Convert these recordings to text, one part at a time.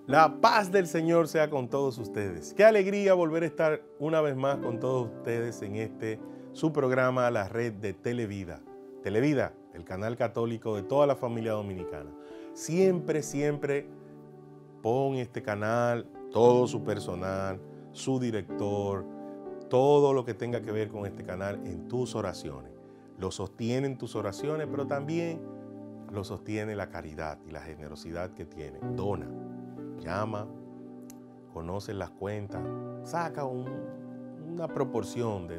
La paz del Señor sea con todos ustedes. Qué alegría volver a estar una vez más con todos ustedes en su programa, la red de Televida. Televida, el canal católico de toda la familia dominicana. Siempre pon este canal, todo su personal, su director, todo lo que tenga que ver con este canal en tus oraciones. Lo sostienen tus oraciones, pero también lo sostiene la caridad y la generosidad que tiene. Dona. Llama, conoce las cuentas, saca una proporción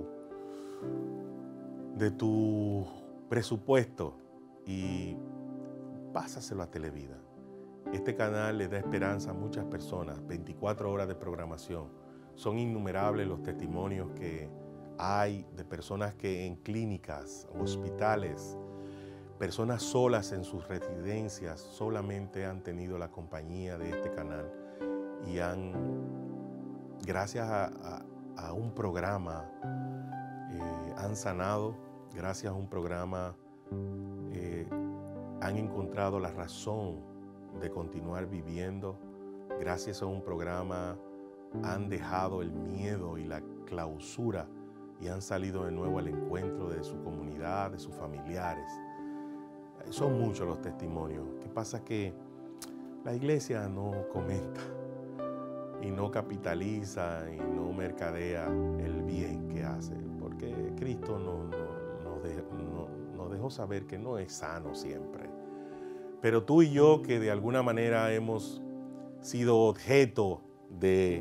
de tu presupuesto y pásaselo a Televida. Este canal le da esperanza a muchas personas, 24 horas de programación. Son innumerables los testimonios que hay de personas que en clínicas, hospitales, personas solas en sus residencias solamente han tenido la compañía de este canal y gracias a un programa, han sanado, gracias a un programa han encontrado la razón de continuar viviendo, gracias a un programa han dejado el miedo y la clausura y han salido de nuevo al encuentro de su comunidad, de sus familiares. Son muchos los testimonios. ¿Qué pasa? Que la iglesia no comenta y no capitaliza y no mercadea el bien que hace, porque Cristo nos dejó saber que no es sano siempre. Pero tú y yo, que de alguna manera hemos sido objeto de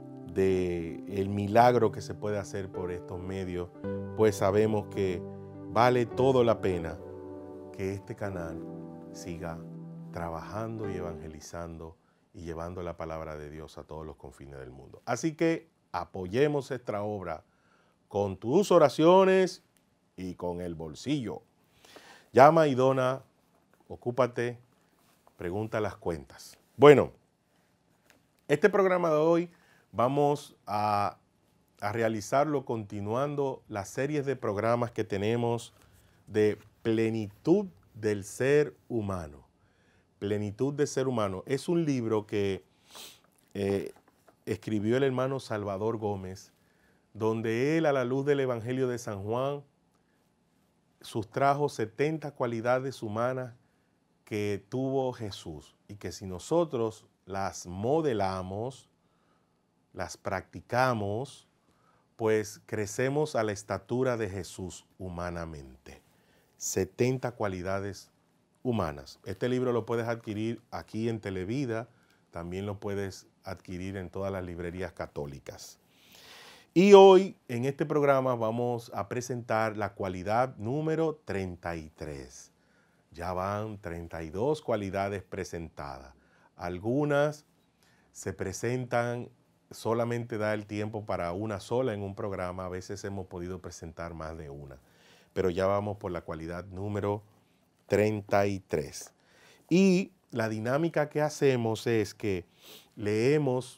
el milagro que se puede hacer por estos medios, pues sabemos que vale todo la pena que este canal siga trabajando y evangelizando y llevando la palabra de Dios a todos los confines del mundo. Así que apoyemos esta obra con tus oraciones y con el bolsillo. Llama y dona, ocúpate, pregunta las cuentas. Bueno, este programa de hoy vamos a realizarlo continuando las series de programas que tenemos de plenitud del ser humano. Plenitud del ser humano. Es un libro que escribió el hermano Salvador Gómez, donde él, a la luz del Evangelio de San Juan, sustrajo 70 cualidades humanas que tuvo Jesús y que si nosotros las modelamos, las practicamos, pues crecemos a la estatura de Jesús humanamente. 70 cualidades humanas. Este libro lo puedes adquirir aquí en Televida, también lo puedes adquirir en todas las librerías católicas. Y hoy en este programa vamos a presentar la cualidad número 33. Ya van 32 cualidades presentadas. Algunas se presentan, solamente da el tiempo para una sola en un programa, a veces hemos podido presentar más de una. Pero ya vamos por la cualidad número 33. Y la dinámica que hacemos es que leemos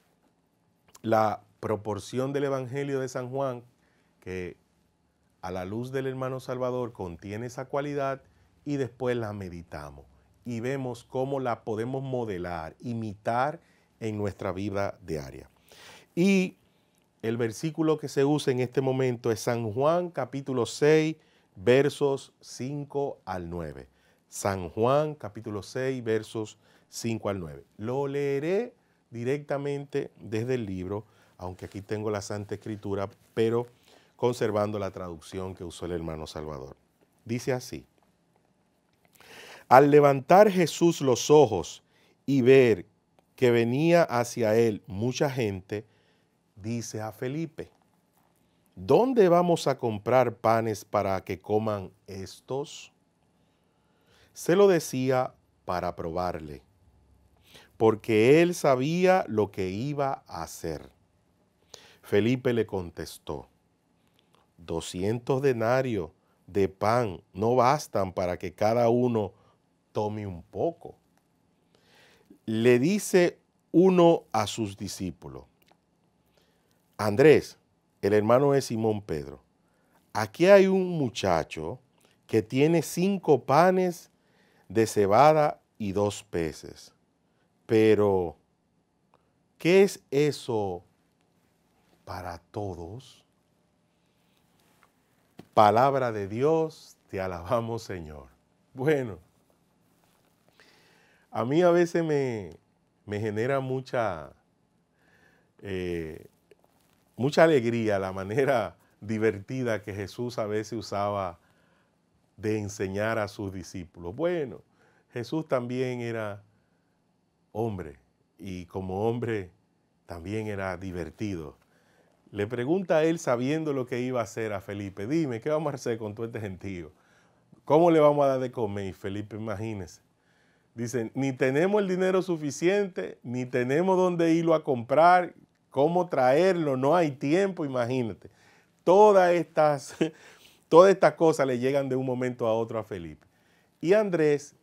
la proporción del Evangelio de San Juan, que a la luz del hermano Salvador contiene esa cualidad, y después la meditamos y vemos cómo la podemos modelar, imitar en nuestra vida diaria. Y el versículo que se usa en este momento es San Juan capítulo 6, versos 5 al 9. San Juan capítulo 6, versos 5 al 9. Lo leeré directamente desde el libro, aunque aquí tengo la Santa Escritura, pero conservando la traducción que usó el hermano Salvador. Dice así: al levantar Jesús los ojos y ver que venía hacia él mucha gente, dice a Felipe: ¿dónde vamos a comprar panes para que coman estos? Se lo decía para probarle, porque él sabía lo que iba a hacer. Felipe le contestó: 200 denarios de pan no bastan para que cada uno tome un poco. Le dice uno a sus discípulos: Andrés, el hermano de Simón Pedro, aquí hay un muchacho que tiene 5 panes de cebada y 2 peces. Pero, ¿qué es eso para todos? Palabra de Dios, te alabamos, Señor. Bueno, a mí a veces me genera mucha alegría la manera divertida que Jesús a veces usaba de enseñar a sus discípulos. Bueno, Jesús también era hombre y como hombre también era divertido. Le pregunta a él, sabiendo lo que iba a hacer, a Felipe: dime, ¿qué vamos a hacer con todo este gentío? ¿Cómo le vamos a dar de comer? Y Felipe, imagínese, dice: ni tenemos el dinero suficiente, ni tenemos dónde irlo a comprar, cómo traerlo, no hay tiempo, imagínate. Todas estas cosas le llegan de un momento a otro a Felipe. Y Andrés,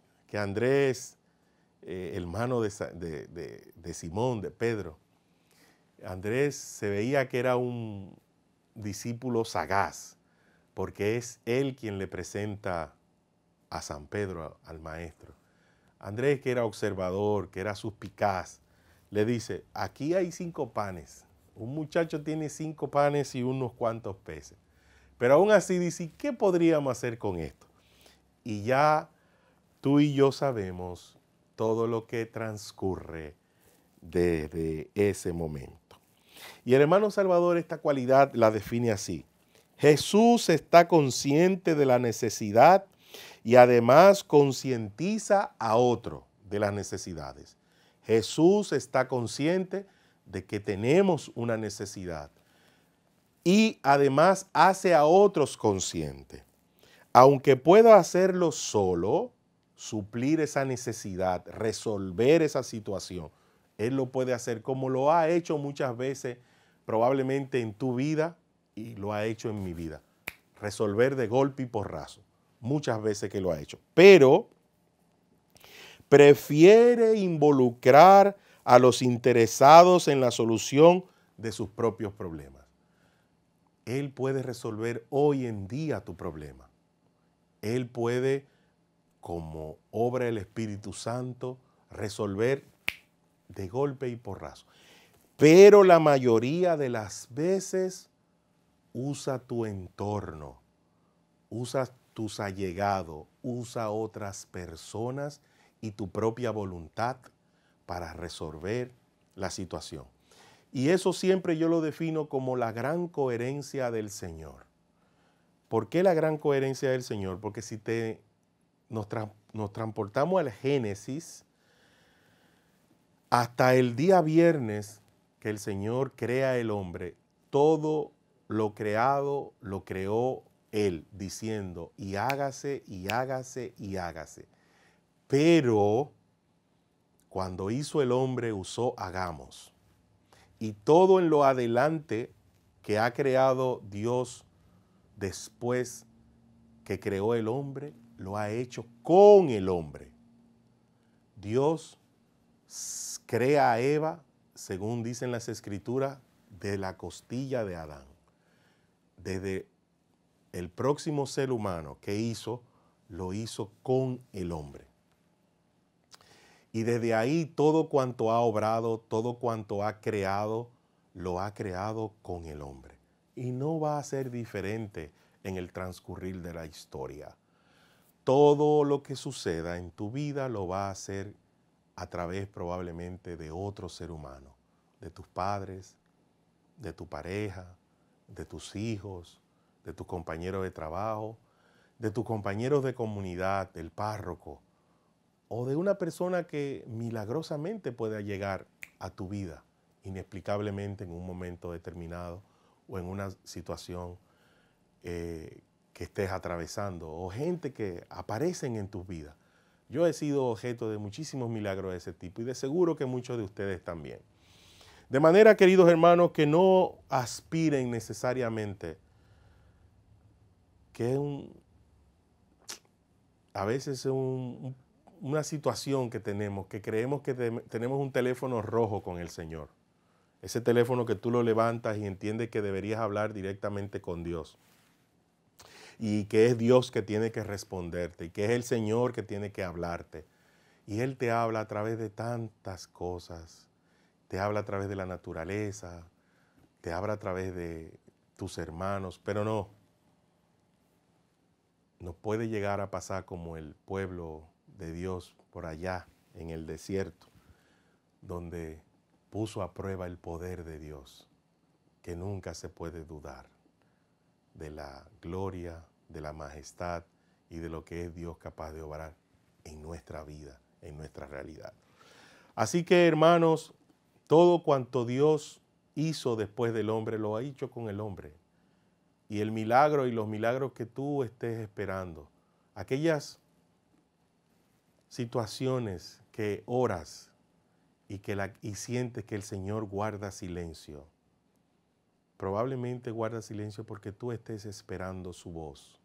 hermano de Simón, de Pedro, Andrés se veía que era un discípulo sagaz, porque es él quien le presenta a San Pedro, al maestro. Andrés, que era observador, que era suspicaz, le dice: aquí hay 5 panes. Un muchacho tiene 5 panes y unos cuantos peces. Pero aún así dice: ¿qué podríamos hacer con esto? Y ya tú y yo sabemos todo lo que transcurre desde ese momento. Y el hermano Salvador esta cualidad la define así: Jesús está consciente de la necesidad y además concientiza a otro de las necesidades. Jesús está consciente de que tenemos una necesidad y además hace a otros conscientes. Aunque pueda hacerlo solo, suplir esa necesidad, resolver esa situación, Él lo puede hacer como lo ha hecho muchas veces, probablemente en tu vida, y lo ha hecho en mi vida. Resolver de golpe y porrazo. Muchas veces que lo ha hecho. Pero prefiere involucrar a los interesados en la solución de sus propios problemas. Él puede resolver hoy en día tu problema. Él puede, como obra del Espíritu Santo, resolver de golpe y porrazo. Pero la mayoría de las veces usa tu entorno, usa tus allegados, usa otras personas y tu propia voluntad para resolver la situación. Y eso siempre yo lo defino como la gran coherencia del Señor. ¿Por qué la gran coherencia del Señor? Porque si nos transportamos al Génesis, hasta el día viernes que el Señor crea el hombre, todo lo creado lo creó Él, diciendo: y hágase, y hágase, y hágase. Pero cuando hizo el hombre usó hagamos. Y todo en lo adelante que ha creado Dios después que creó el hombre, lo ha hecho con el hombre. Dios crea a Eva, según dicen las Escrituras, de la costilla de Adán. Desde el próximo ser humano que hizo, lo hizo con el hombre. Y desde ahí todo cuanto ha obrado, todo cuanto ha creado, lo ha creado con el hombre. Y no va a ser diferente en el transcurrir de la historia. Todo lo que suceda en tu vida lo va a hacer a través probablemente de otro ser humano, de tus padres, de tu pareja, de tus hijos, de tus compañeros de trabajo, de tus compañeros de comunidad, del párroco, o de una persona que milagrosamente pueda llegar a tu vida inexplicablemente en un momento determinado o en una situación que estés atravesando, o gente que aparecen en tus vidas. Yo he sido objeto de muchísimos milagros de ese tipo y de seguro que muchos de ustedes también. De manera, queridos hermanos, que no aspiren necesariamente que a veces es una situación que tenemos, que creemos que tenemos un teléfono rojo con el Señor. Ese teléfono que tú lo levantas y entiendes que deberías hablar directamente con Dios. Y que es Dios que tiene que responderte y que es el Señor que tiene que hablarte. Y Él te habla a través de tantas cosas. Te habla a través de la naturaleza, te habla a través de tus hermanos, pero no puede llegar a pasar como el pueblo de Dios por allá en el desierto, donde puso a prueba el poder de Dios, que nunca se puede dudar de la gloria, de la majestad y de lo que es Dios capaz de obrar en nuestra vida, en nuestra realidad. Así que, hermanos, todo cuanto Dios hizo después del hombre, lo ha hecho con el hombre. Y el milagro y los milagros que tú estés esperando, aquellas situaciones que oras y sientes que el Señor guarda silencio, probablemente guarda silencio porque tú estés esperando su voz.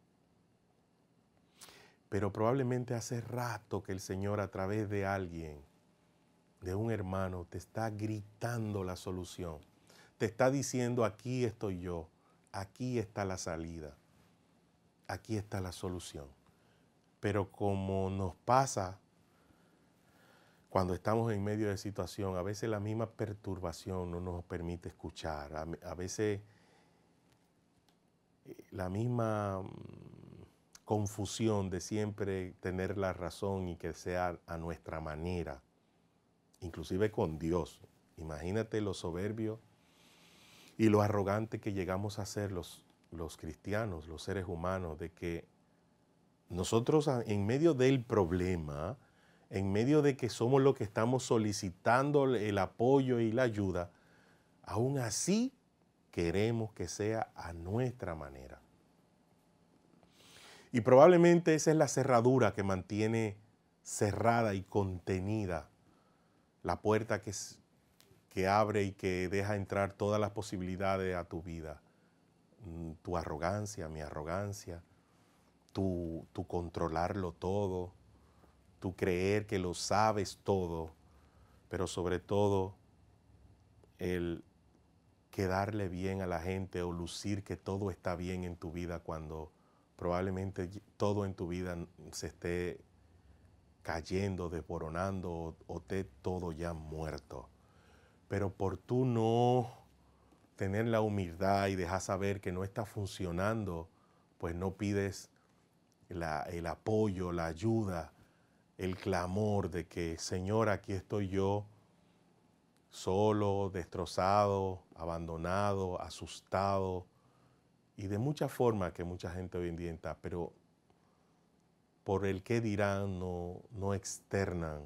Pero probablemente hace rato que el Señor, a través de alguien, de un hermano, te está gritando la solución. Te está diciendo: aquí estoy yo, aquí está la salida, aquí está la solución. Pero como nos pasa cuando estamos en medio de situación, a veces la misma perturbación no nos permite escuchar. A veces la misma confusión de siempre tener la razón y que sea a nuestra manera, inclusive con Dios. Imagínate lo soberbio y lo arrogante que llegamos a ser los cristianos, los seres humanos, de que nosotros en medio del problema, en medio de que somos los que estamos solicitando el apoyo y la ayuda, aún así queremos que sea a nuestra manera. Y probablemente esa es la cerradura que mantiene cerrada y contenida la puerta que abre y que deja entrar todas las posibilidades a tu vida. Tu arrogancia, mi arrogancia, tu controlarlo todo, tu creer que lo sabes todo, pero sobre todo el quedarle bien a la gente o lucir que todo está bien en tu vida cuando probablemente todo en tu vida se esté cayendo, desboronando o esté todo ya muerto. Pero por tú no tener la humildad y dejar saber que no está funcionando, pues no pides el apoyo, la ayuda, el clamor de que: Señor, aquí estoy yo, solo, destrozado, abandonado, asustado, y de muchas formas que mucha gente hoy en día está, pero por el qué dirán no externan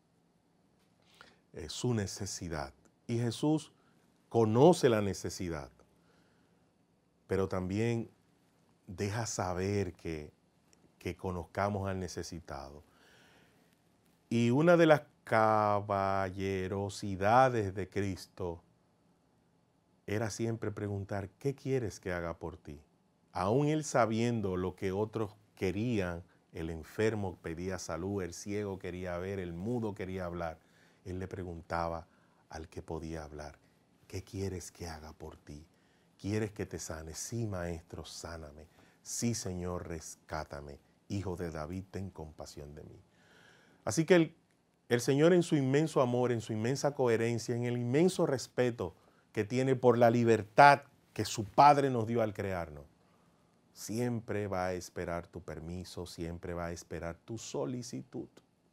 su necesidad. Y Jesús conoce la necesidad, pero también deja saber que conozcamos al necesitado. Y una de las caballerosidades de Cristo era siempre preguntar: ¿qué quieres que haga por ti? Aún él sabiendo lo que otros querían, el enfermo pedía salud, el ciego quería ver, el mudo quería hablar, él le preguntaba al que podía hablar: ¿qué quieres que haga por ti? ¿Quieres que te sane? Sí, maestro, sáname. Sí, Señor, rescátame. Hijo de David, ten compasión de mí. Así que el Señor, en su inmenso amor, en su inmensa coherencia, en el inmenso respeto que tiene por la libertad que su Padre nos dio al crearnos, siempre va a esperar tu permiso, siempre va a esperar tu solicitud.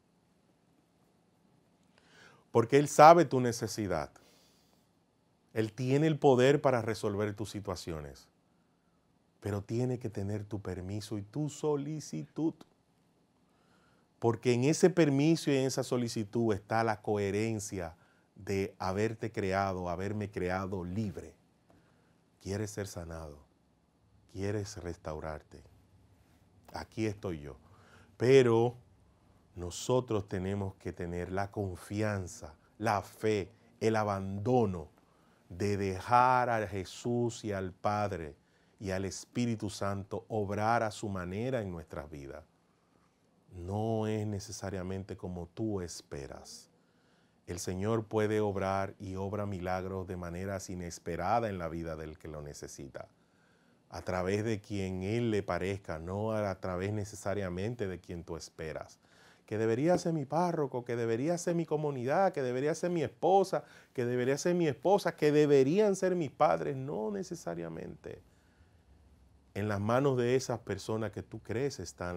Porque Él sabe tu necesidad. Él tiene el poder para resolver tus situaciones, pero tiene que tener tu permiso y tu solicitud. Porque en ese permiso y en esa solicitud está la coherencia de haberte creado, haberme creado libre. ¿Quieres ser sanado? ¿Quieres restaurarte? Aquí estoy yo. Pero nosotros tenemos que tener la confianza, la fe, el abandono de dejar a Jesús y al Padre y al Espíritu Santo obrar a su manera en nuestras vidas. No es necesariamente como tú esperas. El Señor puede obrar y obra milagros de maneras inesperadas en la vida del que lo necesita, a través de quien Él le parezca, no a través necesariamente de quien tú esperas. que debería ser mi párroco, que debería ser mi comunidad, que debería ser mi esposa, que debería ser mi esposa, que deberían ser mis padres. No necesariamente. En las manos de esas personas que tú crees está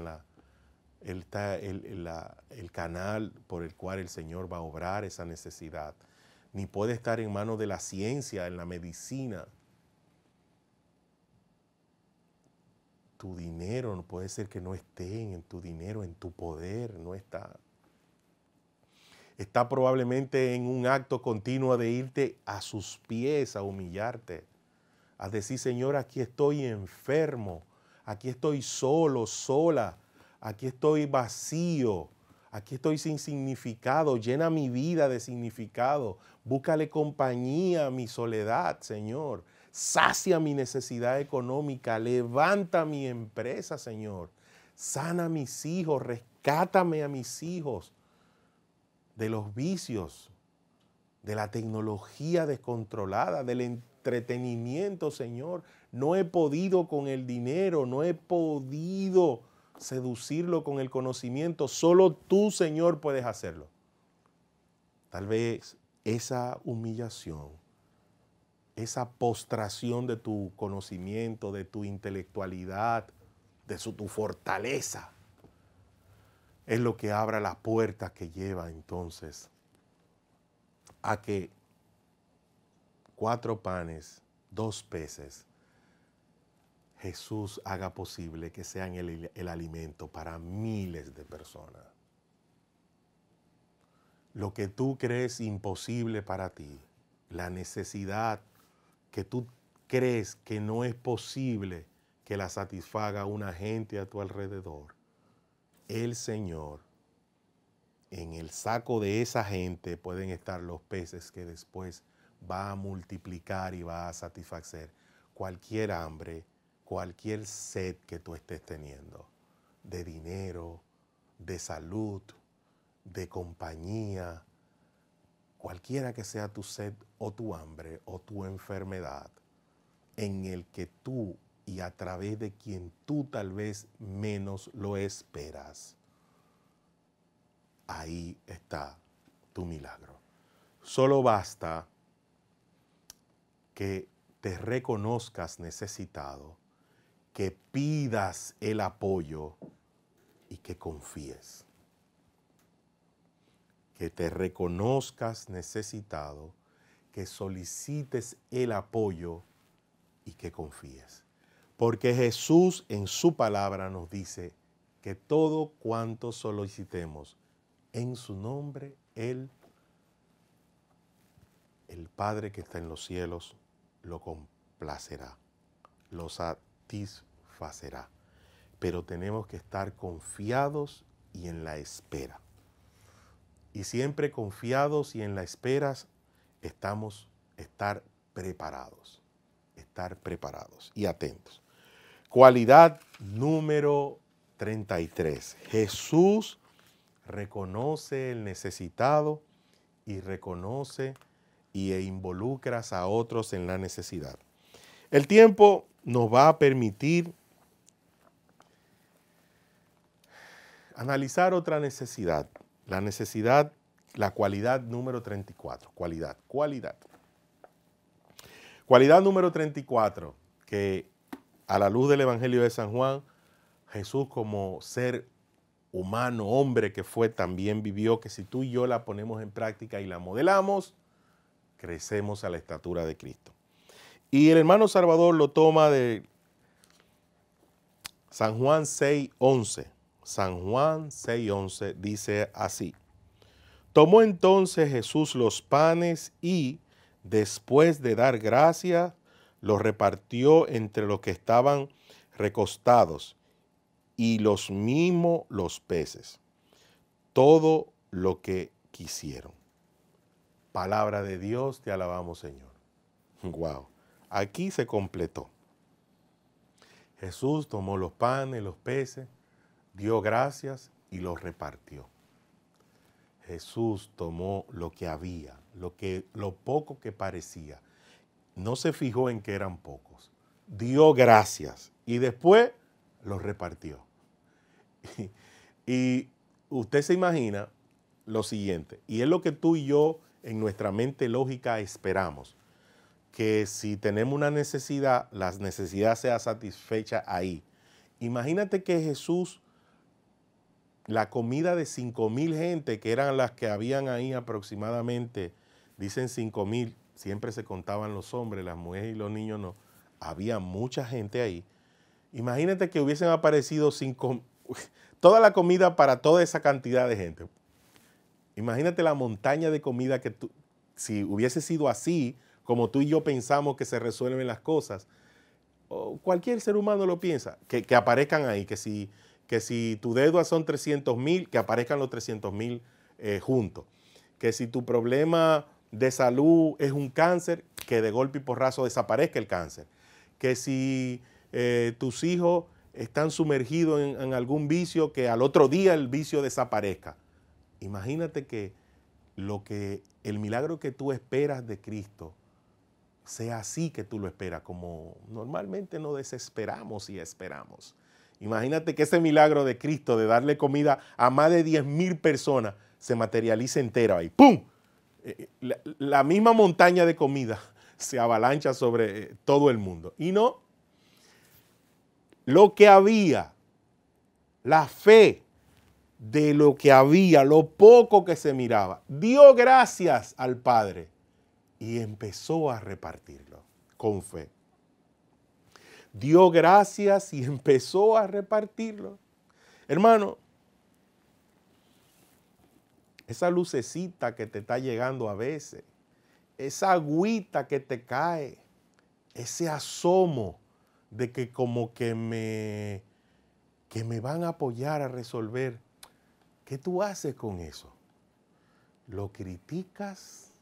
el canal por el cual el Señor va a obrar esa necesidad. Ni puede estar en manos de la ciencia, en la medicina. Tu dinero no puede ser que no esté en tu dinero, en tu poder, no está. Está probablemente en un acto continuo de irte a sus pies a humillarte, a decir, Señor, aquí estoy enfermo, aquí estoy solo, sola, aquí estoy vacío, aquí estoy sin significado, llena mi vida de significado, búscale compañía a mi soledad, Señor. Sacia mi necesidad económica, levanta mi empresa, Señor. Sana a mis hijos, rescátame a mis hijos de los vicios, de la tecnología descontrolada, del entretenimiento, Señor. No he podido con el dinero, no he podido seducirlo con el conocimiento. Solo tú, Señor, puedes hacerlo. Tal vez esa humillación, esa postración de tu conocimiento, de tu intelectualidad, de tu fortaleza, es lo que abra las puertas que lleva entonces a que 4 panes, 2 peces, Jesús haga posible que sean el alimento para miles de personas. Lo que tú crees imposible para ti, la necesidad que tú crees que no es posible que la satisfaga una gente a tu alrededor, el Señor, en el saco de esa gente pueden estar los peces que después va a multiplicar y va a satisfacer cualquier hambre, cualquier sed que tú estés teniendo, de dinero, de salud, de compañía, cualquiera que sea tu sed o tu hambre o tu enfermedad, en el que tú y a través de quien tú tal vez menos lo esperas, ahí está tu milagro. Solo basta que te reconozcas necesitado, que pidas el apoyo y que confíes. Que te reconozcas necesitado, que solicites el apoyo y que confíes. Porque Jesús en su palabra nos dice que todo cuanto solicitemos en su nombre, el Padre que está en los cielos lo complacerá, lo satisfacerá. Pero tenemos que estar confiados y en la espera. Y siempre confiados y en la espera estar preparados y atentos. Cualidad número 33. Jesús reconoce el necesitado y reconoce e involucras a otros en la necesidad. El tiempo nos va a permitir analizar otra necesidad. La cualidad número 34. Cualidad. Cualidad número 34, que a la luz del Evangelio de San Juan, Jesús como ser humano, hombre que fue, también vivió, que si tú y yo la ponemos en práctica y la modelamos, crecemos a la estatura de Cristo. Y el hermano Salvador lo toma de San Juan 6:11. San Juan 6:11 dice así: tomó entonces Jesús los panes y, después de dar gracias, los repartió entre los que estaban recostados, y los mismos los peces, todo lo que quisieron. Palabra de Dios, te alabamos, Señor. Wow, aquí se completó. Jesús tomó los panes, los peces, dio gracias y los repartió. Jesús tomó lo que había, lo poco que parecía. No se fijó en que eran pocos. Dio gracias y después los repartió. Y usted se imagina lo siguiente, y es lo que tú y yo en nuestra mente lógica esperamos, que si tenemos una necesidad, la necesidad sea satisfecha ahí. Imagínate que Jesús, la comida de 5,000 gente, que eran las que habían ahí aproximadamente, dicen 5,000, siempre se contaban los hombres, las mujeres y los niños no, había mucha gente ahí. Imagínate que hubiesen aparecido toda la comida para toda esa cantidad de gente. Imagínate la montaña de comida que si hubiese sido así, como tú y yo pensamos que se resuelven las cosas, o cualquier ser humano lo piensa, que aparezcan ahí, que si tu deuda son 300,000, que aparezcan los 300,000 juntos. Que si tu problema de salud es un cáncer, que de golpe y porrazo desaparezca el cáncer. Que si tus hijos están sumergidos en algún vicio, que al otro día el vicio desaparezca. Imagínate que el milagro que tú esperas de Cristo sea así que tú lo esperas, como normalmente nos desesperamos y esperamos. Imagínate que ese milagro de Cristo de darle comida a más de 10,000 personas se materialice entero ahí. ¡Pum! La misma montaña de comida se avalancha sobre todo el mundo. Y no, lo que había, la fe de lo que había, lo poco que se miraba, dio gracias al Padre y empezó a repartirlo con fe. Dio gracias y empezó a repartirlo. Hermano, esa lucecita que te está llegando a veces, esa agüita que te cae, ese asomo de que como que me van a apoyar a resolver, ¿qué tú haces con eso? ¿Lo criticas?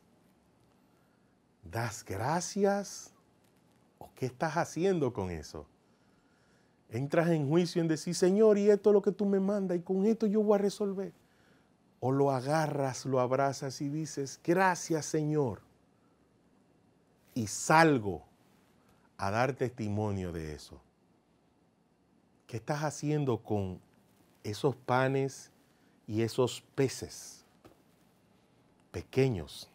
¿Das gracias? ¿O qué estás haciendo con eso? ¿Entras en juicio en decir, Señor, y esto es lo que tú me mandas y con esto yo voy a resolver? ¿O lo agarras, lo abrazas y dices, gracias, Señor? Y salgo a dar testimonio de eso. ¿Qué estás haciendo con esos panes y esos peces pequeños?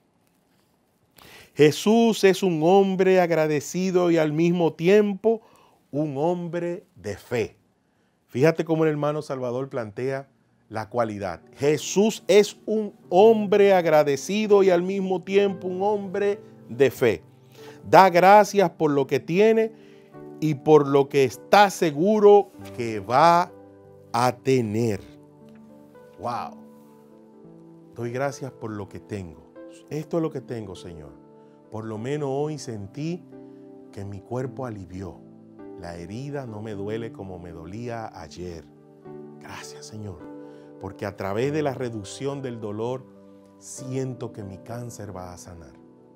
Jesús es un hombre agradecido y al mismo tiempo un hombre de fe. Fíjate cómo el hermano Salvador plantea la cualidad. Jesús es un hombre agradecido y al mismo tiempo un hombre de fe. Da gracias por lo que tiene y por lo que está seguro que va a tener. ¡Wow! Doy gracias por lo que tengo. Esto es lo que tengo, Señor. Por lo menos hoy sentí que mi cuerpo alivió. La herida no me duele como me dolía ayer. Gracias, Señor, porque a través de la reducción del dolor siento que mi cáncer va a sanar.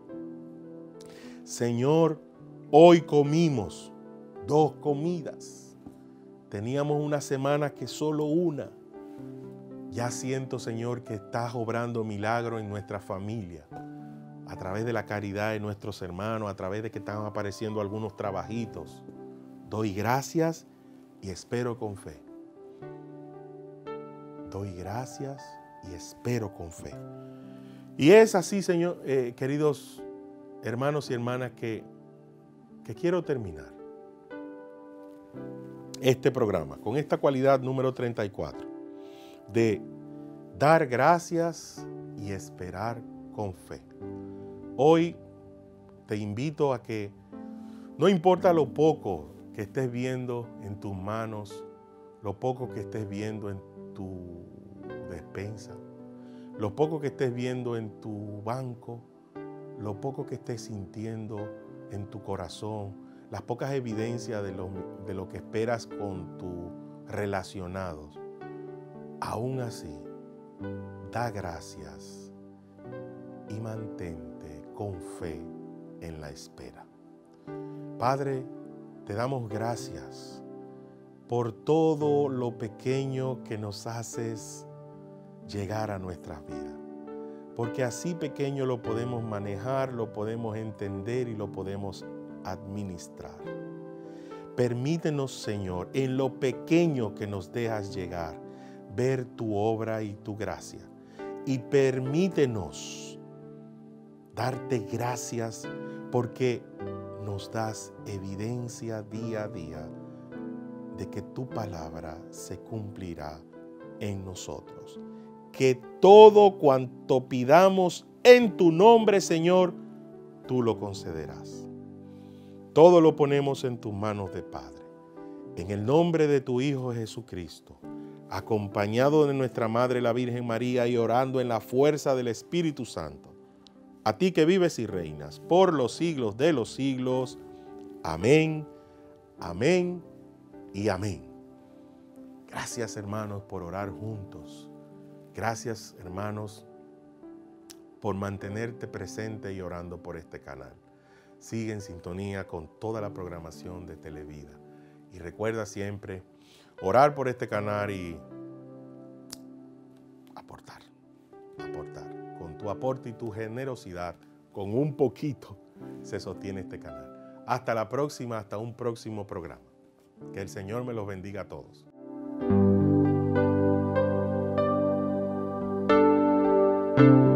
Señor, hoy comimos 2 comidas. Teníamos una semana que solo una. Ya siento, Señor, que estás obrando milagros en nuestra familia, a través de la caridad de nuestros hermanos, a través de que están apareciendo algunos trabajitos. Doy gracias y espero con fe. Doy gracias y espero con fe. Y es así, Señor, queridos hermanos y hermanas, que quiero terminar este programa con esta cualidad número 34 de dar gracias y esperar con fe. Hoy te invito a que no importa lo poco que estés viendo en tus manos, lo poco que estés viendo en tu despensa, lo poco que estés viendo en tu banco, lo poco que estés sintiendo en tu corazón, las pocas evidencias de lo que esperas con tus relacionados. Aún así, da gracias y mantente con fe en la espera. Padre, te damos gracias por todo lo pequeño que nos haces llegar a nuestras vidas. Porque así pequeño lo podemos manejar, lo podemos entender y lo podemos administrar. Permítenos, Señor, en lo pequeño que nos dejas llegar, ver tu obra y tu gracia. Y permítenos darte gracias porque nos das evidencia día a día de que tu palabra se cumplirá en nosotros. Que todo cuanto pidamos en tu nombre, Señor, tú lo concederás. Todo lo ponemos en tus manos de Padre. En el nombre de tu Hijo Jesucristo, acompañado de nuestra Madre la Virgen María y orando en la fuerza del Espíritu Santo, a ti que vives y reinas por los siglos de los siglos. Amén, amén y amén. Gracias, hermanos, por orar juntos. Gracias, hermanos, por mantenerte presente y orando por este canal. Sigue en sintonía con toda la programación de Televida. Y recuerda siempre orar por este canal y aportar. Con tu aporte y tu generosidad, con un poquito, se sostiene este canal. Hasta la próxima, hasta un próximo programa. Que el Señor me los bendiga a todos.